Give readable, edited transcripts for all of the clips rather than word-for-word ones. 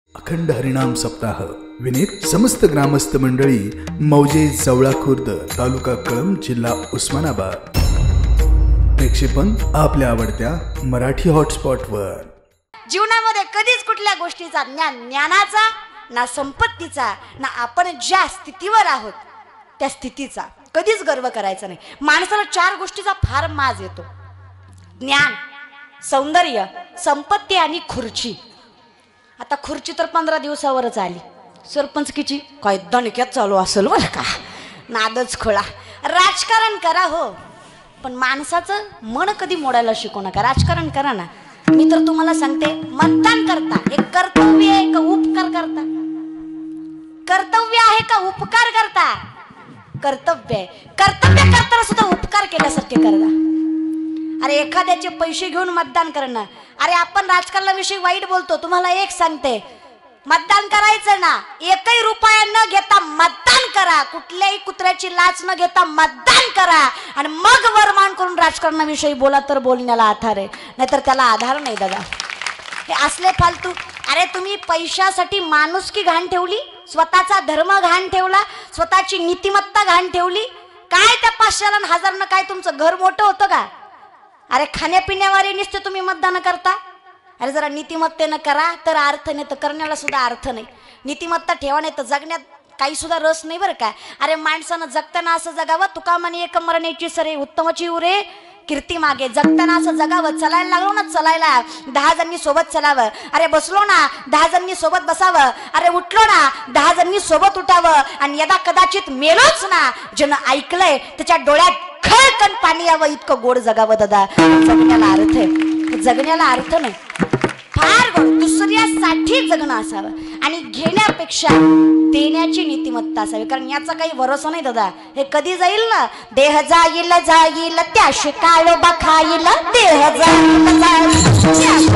अखंड हरिनाम सप्ताह विनीत समस्त ग्रामस्थ मंडळी मौजे जवळा खुर्द तालुका कळंब जिल्हा उस्मानाबाद। प्रक्षेपण आपल्या आवडत्या मराठी हॉटस्पॉटवर। जीवनामध्ये कधीच कुठल्या गोष्टीचा ज्ञानाचा ना संपत्तीचा ना आपण ज्या स्थितीवर आहोत त्या स्थितीचा कधीच गर्व करायचा नाही। माणसाला चार गोष्टीचा फार माज येतो, ज्ञान, सौंदर्य, संपत्ती आणि खुर्ची। आता खुर्ची तर 15 दिवसावरच आली, सरपंचकीची काय दणक्यात चालू असेल बरं का, नादच खोळा। राजकारण करा हो, पण माणसाचं मन कधी मोडायला शिकू नका। राजकारण करा ना। मी तर तुम्हाला सांगते, मतदान करता हे कर्तव्य आहे का उपकार करता? कर्तव्य आहे का उपकार करता? कर्तव्य आहे। कर्तव्य करताना सुद्धा उपकार केल्यासारखे करता। अरे एखाद्याचे पैसे घेऊन मतदान करणं, अरे आपण राजकारणाविषयी वाईट बोलतो, तुम्हाला एक सांगते, मतदान करायचं ना, एकही रुपया न घेता मतदान करा, कुठल्याही कुत्र्याची लाच न घेता मतदान करा आणि मग वरमान करून राजकारणाविषयी बोला तर बोलण्याला आधार आहे, नाहीतर त्याला आधार नाही दादा। हे असले फालतू, अरे तुम्ही पैशासाठी माणुसकी घाण ठेवली, स्वतःचा धर्म घाण ठेवला, स्वतःची नीतिमत्ता घाण ठेवली, काय त्या 500 आणि 1000 काय तुमचं घर मोठं होतं का? अरे खाण्यापिण्यावारी नुसते तुम्ही मतदान करता। अरे जरा नीतिमत्तेनं करा तर अर्थ, नाही तर करण्याला सुद्धा अर्थ नाही। नीतिमत्ता ठेवा, नाही तर जगण्यात काही सुद्धा रस नाही बरं का। अरे माणसानं जगताना असं जगावं, तुका म्हणे एक मरण्याची सरे उत्तमची उरे कीर्ती मागे। जगताना असं जगावं, चलायला लागलो ना चलायला 10 जणांनी सोबत चलावं, अरे बसलो ना 10 जणांनी सोबत बसावं, अरे उठलो ना 10 जणांनी सोबत उठावं, आणि यदा कदाचित मेलोच ना, ज्यानं ऐकलंय त्याच्या डोळ्यात खळकन पाणी यावं इतकं गोड जगावं दादा। जगण्याला अर्थ आहे, जगण्याला अर्थ नाही, फार गोड दुसऱ्यासाठी जगणं असावं आणि घेण्यापेक्षा देण्याची नीतिमत्ता असावी, कारण याचा काही भरोसा नाही दादा। हे कधी जाईल ना, देह जाईल जाईल त्याशी काळोबा खाईल, देह जाईल जाईल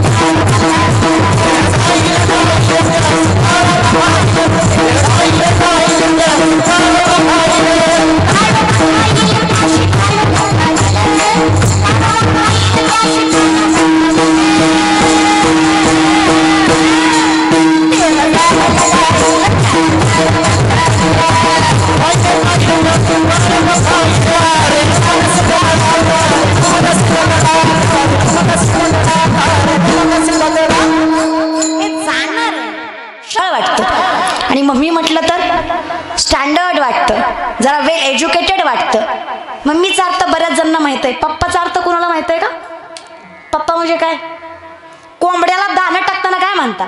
आणि मम्मी म्हटलं तर स्टँडर्ड वाटतं, जरा वेल एज्युकेटेड वाटतं। मम्मीचा अर्थ बऱ्याच जणांना माहित आहे, पप्पाचा अर्थ कोणाला माहित आहे का? पप्पा म्हणजे काय? कोंबड्याला दाणं टाकताना काय म्हणता?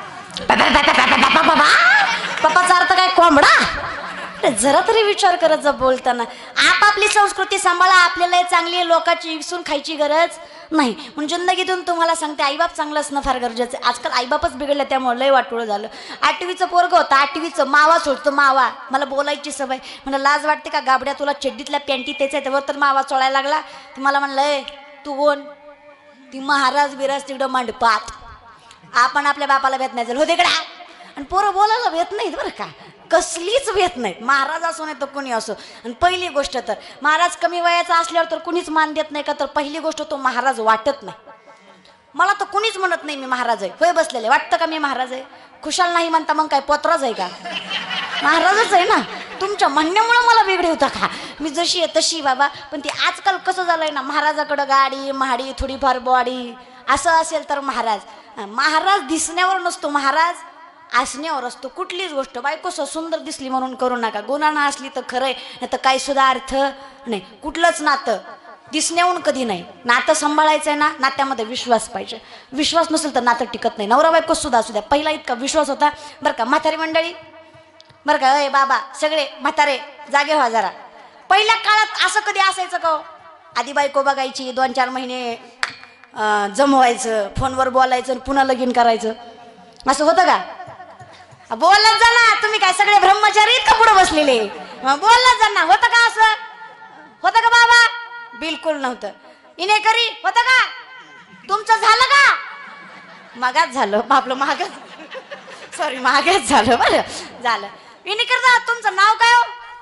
पप्पाचा अर्थ काय? कोंबडा? जरा तरी विचार करत जा बोलताना। आपापली संस्कृती सांभाळा, आपल्याला चांगली लोकांची विकसून खायची गरज नाही। म्हणजे जिंदगीतून तुम्हाला सांगते, आईबाप चांगलं असणं फार गरजेचं आहे। आजकाल आईबापच बिघडलं, त्यामुळे लय वाटोळं झालं। 8वीचं पोरगं होतं, 8वीचं, मावा सोडतो मावा। मला बोलायची सवय, म्हणजे लाज वाटते का गाबड्या, तुला चड्डीतल्या पॅन्टी त्याच्या त्यावर तर मावा चोळायला लागला। ती मला म्हणलंय तू कोण? ती महाराज बिराज तिकडं मंडपात, आपण आपल्या बापाला भेट नाही झालं हो तिकडा। आणि पोरं बोलायला भेट नाहीत बरं का, कसलीच भेट नाहीत, महाराज असो नाही तर कोणी असो। आणि पहिली गोष्ट तर महाराज कमी वयाचा असल्यावर तर कुणीच मान देत नाही का, तर पहिली गोष्ट तो महाराज वाटत नाही। मला तर कुणीच म्हणत नाही मी महाराज आहे, होय बसलेले वाटतं का मी महाराज आहे? खुशाल नाही म्हणता मग काय पोत्राच आहे का? महाराजच आहे ना। तुमच्या म्हणण्यामुळे मला वेगळे होता का? मी जशी आहे तशी बाबा। पण ती आजकाल कसं झालंय ना, महाराजाकडं गाडी महाडी थोडीफार बॉडी असं असेल तर महाराज। महाराज दिसण्यावर नसतो, महाराज असण्यावर असतो। कुठलीच गोष्ट बायको सुंदर दिसली म्हणून करू नका, गुणानं असली तर खरंय, नाही तर काही सुद्धा अर्थ नाही। कुठलंच नातं दिसण्याहून कधी नाही। नातं सांभाळायचं आहे ना, नात्यामध्ये विश्वास पाहिजे, विश्वास नसेल तर नातं टिकत नाही। नवरा बायको सुद्धा असू द्या, पहिला इतका विश्वास होता बरं का। म्हातारी मंडळी बरं का, अय बाबा सगळे म्हातारे जागे व्हा जरा। पहिल्या काळात असं कधी असायचं का? आधी बायको बघायची, 2-4 महिने जमवायचं, फोनवर बोलायचं, पुन्हा लगीन करायचं, असं होतं का? बोलत जा ना, तुम्ही काय सगळे ब्रह्मचारी इतकं पुढे बसलेले, बोलत जा ना। होतं का असं? होतं का बाबा? बिलकुल नव्हतं। इने करी होतं का? तुमचं झालं का? मागाच झालं आपलं, मागच सॉरी मागच झालं बरं झालं। इने करता तुमचं नाव काय हो?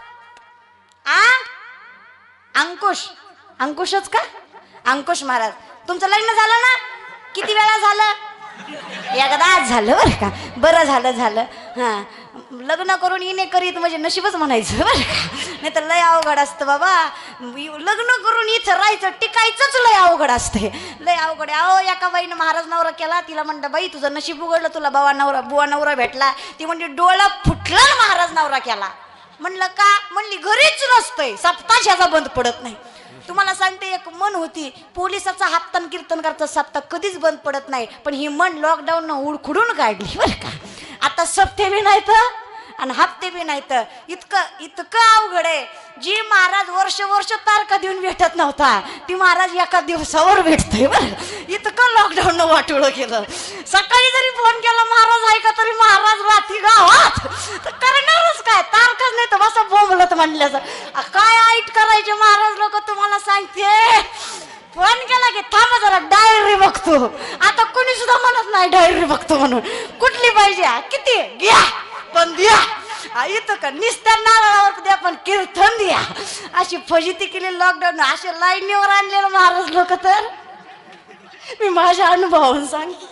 अंकुश। अंकुशच का? अंकुश महाराज, तुमचं लग्न झालं ना? किती वेळा झालं? एकदा झालं बरं का, बरं झालं. हां, लग्न करून येणे करीत म्हणजे नशीबच म्हणायचं बरं का, नाही तर लय अवघड असतं बाबा. लग्न करून इथं राहायचं टिकायचंच लय अवघड असते, लय अवघड. अहो एका बाईनं महाराज नवरा केला, तिला म्हणतं बाई तुझं नशीब उघडलं, तुला बुवा नवरा भेटला. ती म्हणजे डोळा फुटला महाराज नवरा केला. म्हणलं का, म्हणली घरीच नसतंय, सप्ताशाचा बंद पडत नाही. तुम्हाला सांगते, एक मन होती, पोलिसाचा हप्ता कीर्तन करता सप्ताह कधीच बंद पडत नाही, पण ही मन लॉकडाऊन उडखुडून काढली बरं का. आता सप्ते बी नाहीत आणि हप्ते बी नाहीत. इतकं अवघड आहे. जी महाराज वर्ष तारखा देऊन भेटत नव्हता, ती महाराज एका दिवसावर भेटतोय बरं. इतकं लॉकडाऊन वाटोळं केलं. सकाळी जरी फोन केला महाराज ऐका, तरी महाराज रात्री गावात. तर करणारच काय, तारखाच नाही तर बसा बोंबलत म्हणल्याचं. काय ऐट करायचे महाराज लोक तुम्हाला सांगते. फोन केला की थांबा जरा डायरी बघतो. आता कोणी सुद्धा म्हणत नाही डायरी बघतो म्हणून. कुठली पाहिजे, किती घ्या पण द्या. इथं का निस्त्या नारळावर द्या पण कीर्तन द्या. अशी फजिती केली लॉकडाऊन. असे लाईनीवर आणलेलं महाराज लोक. तर मी माझ्या अनुभवावरून सांगते,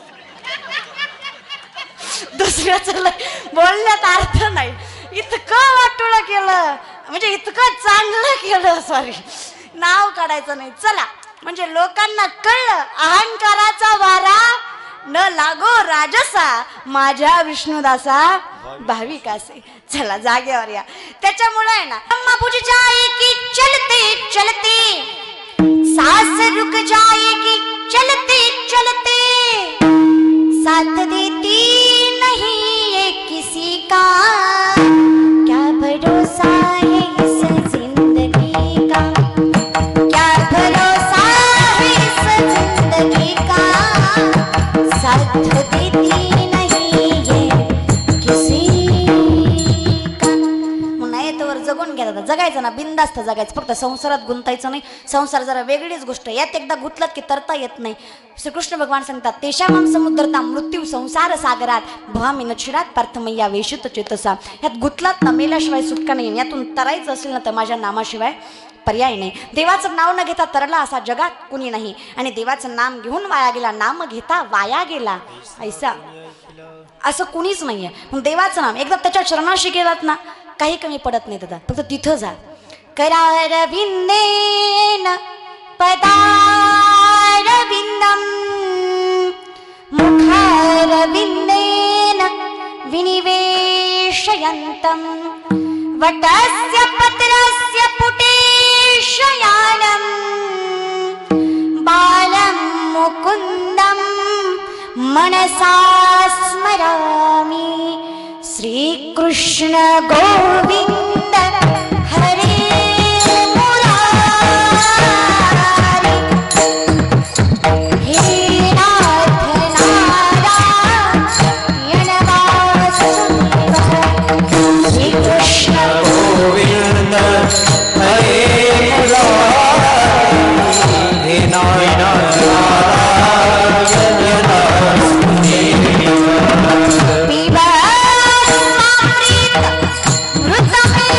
दुसऱ्याचं बोलण्यात अर्थ नाही. इतकं वाटोळं केलं, म्हणजे इतकं चांगलं केलं, सॉरी नाव काढायचं नाही. चला, म्हणजे लोकांना कळलं अहंकाराचा वारा न लागो राजसा, माझ्या विष्णुदासा भाविकासे. चला जागेवर या. त्याच्यामुळे आहे ना, पूजी जाएगी चलते चलते, सास रुक जाएगी चलते चलते, साथ देती नहीं ये किसी का, क्या भरोसा है इस जिंदगी का, क्या भरोसा है इस जिंदगी का, साथ देती नहीं ये किसी का. नाही तर जगून घ्या दादा, जगायचं ना, बिनधास्त जगायचं, फक्त संसारात गुंतायचं नाही. संसार जरा वेगळीच गोष्ट, यात एकदा गुंतलात की तरता येत नाही. श्रीकृष्ण भगवान सांगतात, तेषामां समुद्रता मृत्यू संसार सागरात भवामी नक्षिरात पार्थमय्या वेशित चेतसा. यात गुंतलात ना, मेल्याशिवाय सुटका नाही. यातून तरायचं असेल ना, तर माझ्या नामाशिवाय पर्याय नाही. देवाचं नाव न घेता तरला असा जगात कुणी नाही. आणि देवाचं नाम घेऊन वाया गेला, नाम घेता वाया गेला ऐसा असं कुणीच नाहीये. मग देवाचं नाम एकदा त्याच्या चरणाशी गेलात ना, काही कमी पडत नाही दादा. फक्त तिथं जा. करारविंदेन पदारविंदम, मुखारविंदेन विनिवेशयन्तं, वटस्य पत्रस्य पुटे शयानं, बालं मुकुन्दं मनसा स्मरामि. श्रीकृष्ण गोविंद हरे मुरारी, हे नाथ नारायण वासुदेव. श्रीकृष्ण गोविंद हरे मुरारी, हे नारायण पिबा अमृत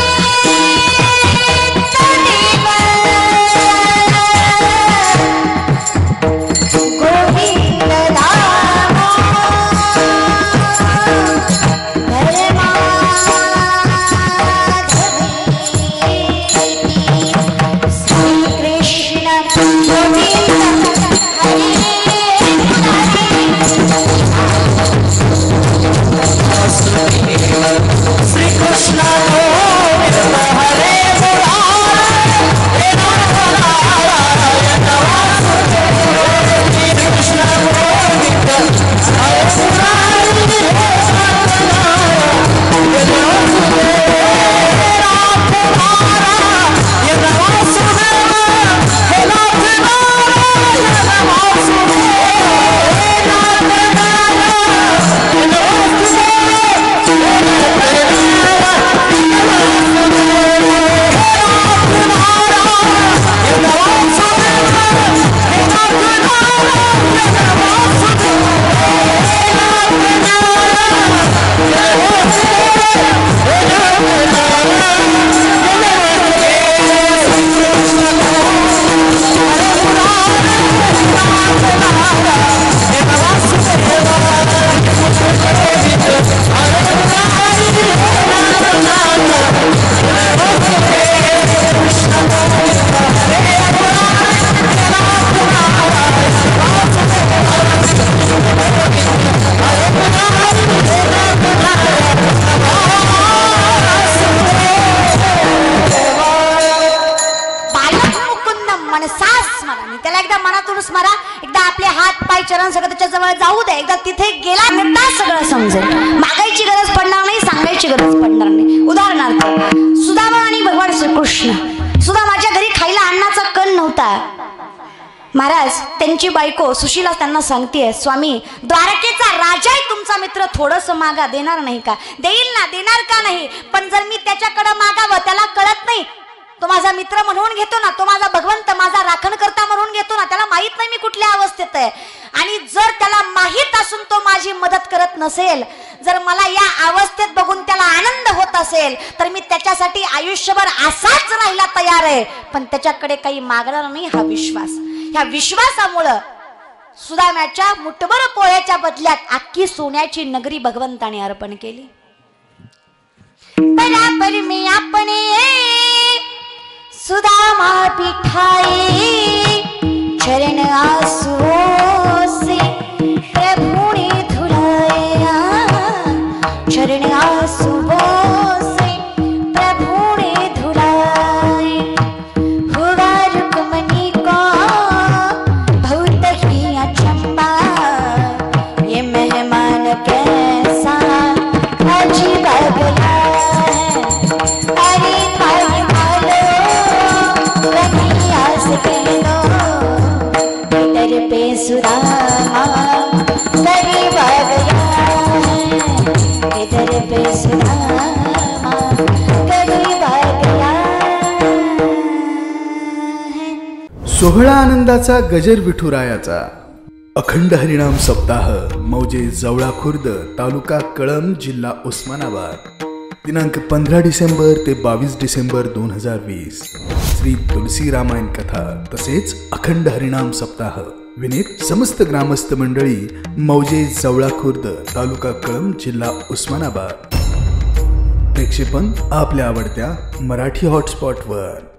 मागायची गरज पडणार नाही, सांगायची गरज पडणार नाही. उदाहरणार्थ सुदामा आणि भगवान श्रीकृष्ण. सुदामाच्या घरी खायला अन्नाचा कण नव्हता. महाराज त्यांची बायको सुशीला त्यांना सांगतेय, स्वामी द्वारकेचा राजा आहे तुमचा मित्र, थोडंसं मागा, देणार नाही का? देईल ना, देणार का नाही, पण जर मी त्याच्याकडे मागावं त्याला कळत नाही. तो माझा मित्र म्हणून घेतो ना, तो माझा भगवंत, माझा राखणकर्ता म्हणून घेतो ना, त्याला माहित नाही मी कुठल्या अवस्थेत आहे. आणि जर त्याला माहित असून तो माझी मदत करत नसेल, जर मला या अवस्थेत बघून त्याला आनंद होत असेल, तर मी त्याच्यासाठी आयुष्यभर असाच राहायला तयार आहे, पण त्याच्याकडे काही मागणार नाही. हा विश्वास, ह्या विश्वासामुळं सुदाम्याच्या मुठभर पोळ्याच्या बदल्यात अख्खी सोन्याची नगरी भगवंताने अर्पण केली. बराबर में अपने सुदामा बिठाए, चरण आंसुओं से प्रभु ने धुलाया, चरण आंसुओं से प्रभु ने धुलाए. हुआ रुक्मणी को बहुत ही अचंबा, ये मेहमान कैसा अजीब गया है. अरे भाई मालो रखिया से कह दो, इधर पे सुदामा करीब आ गया है, इधर पे सुदामा करीब आ गया है. सोहळा आनंदाचा गजर विठुरायाचा अखंड हरिनाम सप्ताह मौजे जवळा खुर्द, तालुका कळंब, जिल्हा उस्मानाबाद. दिनांक 15 डिसेंबर ते 22 डिसेंबर 2020. श्री तुलसी रामायण कथा तसेच अखंड हरिनाम सप्ताह. विनीत समस्त ग्रामस्थ मंडळी, मौजे जवळा खुर्द, तालुका कळंब, जिल्हा उस्मानाबाद. प्रक्षेपण आपल्या आवडत्या मराठी हॉटस्पॉटवर.